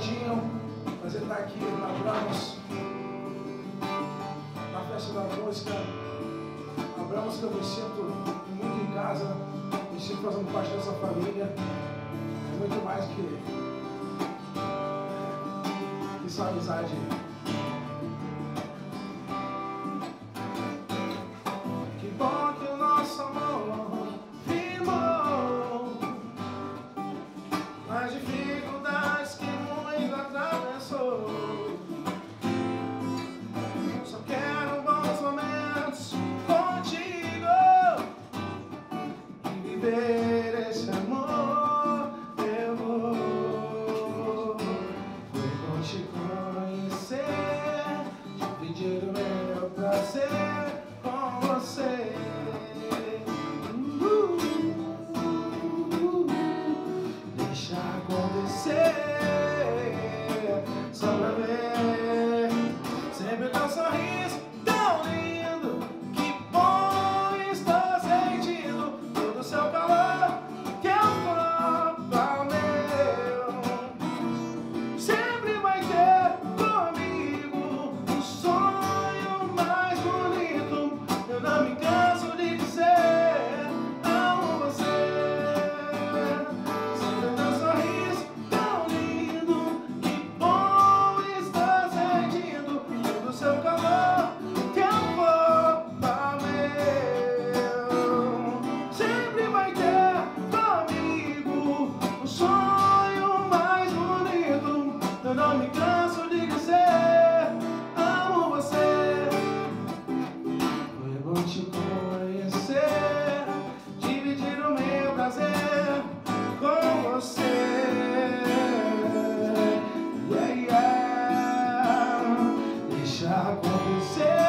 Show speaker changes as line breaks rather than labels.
Ricardinho, prazer estar aqui na Abramos, na festa da música. Abramos, que eu me sinto muito em casa, me sinto fazendo parte dessa família. É muito mais que só amizade. Que bom que o nosso amor firmou nas dificuldades que muito atravessou. Só quero bons momentos contigo e viver esse amor. Eu vou, foi bom te conhecer, dividir o meu prazer com você. Deixa acontecer, só pra ver. Sempre teu sorriso tão lindo, que bom estou sentindo todo o seu calor, que é um copo meu. Sempre vai ter comigo um sonho mais bonito. Eu não me canso de dizer, amo você. Sempre teu sorriso tão lindo, que bom estou sentindo todo o seu calor, que é um copo meu. Sempre vai ter comigo um sonho mais bonito. Eu não me canso de dizer, amo você. Foi bom te conhecer, dividir o meu prazer com você. Yeah, yeah. Deixa acontecer.